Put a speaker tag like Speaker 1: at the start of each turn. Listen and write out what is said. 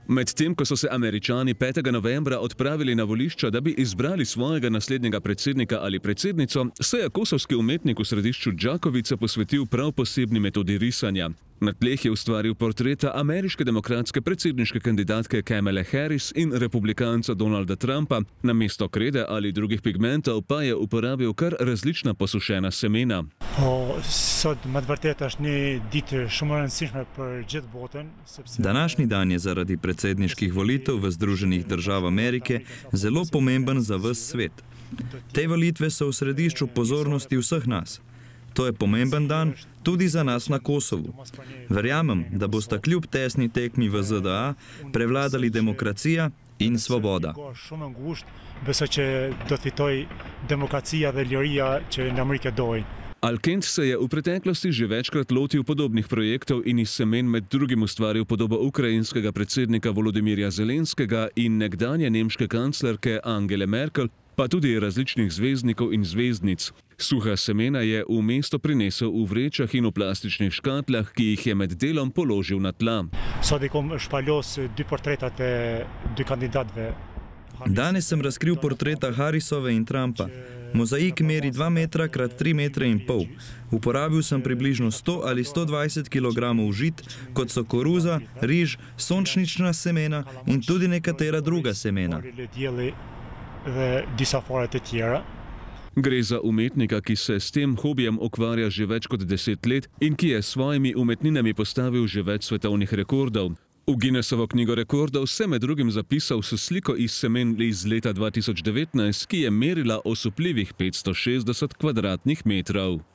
Speaker 1: Medtem ko so se Američani 5. novembra odpravili na volišča, da bi izbrali svojega naslednjega predsednika ali predsednico, se je kosovski umetnik v središču Đakovice posvetil prav posebni metodi risanja. Na tleh je ustvaril portreta ameriške demokratske predsedniške kandidatke Kamale Harris in republikanca Donalda Trumpa, namesto krede ali drugih pigmentov pa je uporabil kar različna posušena semena.
Speaker 2: Današnji dan je zaradi predsedniških volitev v Združenih držav Amerike zelo pomemben za ves svet. Te volitve so v središču pozornosti vseh nas. To je pomemben dan tudi za nas na Kosovu. Verjamem, da bosta kljub tesni tekmi v ZDA prevladali demokracija in svoboda.
Speaker 1: Al-Kent se je v preteklosti že večkrat lotil podobnih projektov in iz semen med drugim ustvaril podobo ukrajinskega predsednika Volodimirja Zelenskega in nekdanje nemške kanclerke Angele Merkel, pa tudi različnih zvezdnikov in zvezdnic. Suha semena je v mesto prinesel v vrečah in v plastičnih škatlah, ki jih je med delom položil na tla.
Speaker 2: Danes sem razkril portreta Harrisove in Trumpa. Mozaik meri 2 metra krat 3 metre in pol. Uporabil sem približno 100 ali 120 kg žit, kot so koruza, riž, sončnična semena in tudi nekatera druga semena.
Speaker 1: Gre za umetnika, ki se s tem hobijem ukvarja že več kot 10 let in ki je s svojimi umetninami postavil že več svetovnih rekordov. V Guinnessovo knjigo rekordov se med drugim zapisal s sliko iz semen iz leta 2019, ki je merila osupljivih 560 kvadratnih metrov.